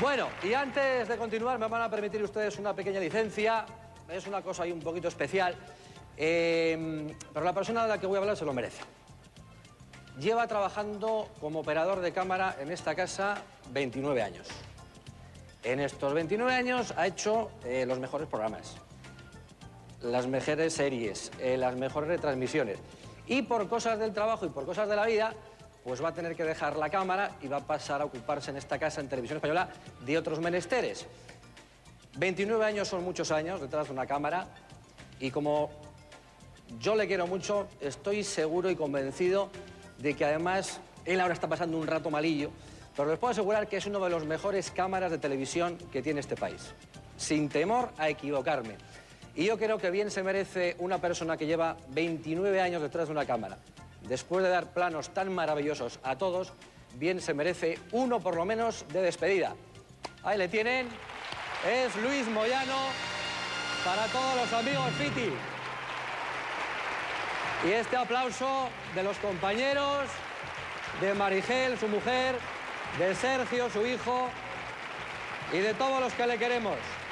Bueno, y antes de continuar me van a permitir ustedes una pequeña licencia. Es una cosa ahí un poquito especial, pero la persona de la que voy a hablar se lo merece. Lleva trabajando como operador de cámara en esta casa 29 años. En estos 29 años ha hecho los mejores programas, las mejores series, las mejores retransmisiones. Y por cosas del trabajo y por cosas de la vida, pues va a tener que dejar la cámara y va a pasar a ocuparse en esta casa, en Televisión Española, de otros menesteres. 29 años son muchos años detrás de una cámara y como yo le quiero mucho, estoy seguro y convencido de que además él ahora está pasando un rato malillo, pero les puedo asegurar que es uno de los mejores cámaras de televisión que tiene este país, sin temor a equivocarme. Y yo creo que bien se merece una persona que lleva 29 años detrás de una cámara. Después de dar planos tan maravillosos a todos, bien se merece uno por lo menos de despedida. Ahí le tienen, es Luis Moyano, para todos los amigos Fiti. Y este aplauso de los compañeros, de Marigel, su mujer, de Sergio, su hijo, y de todos los que le queremos.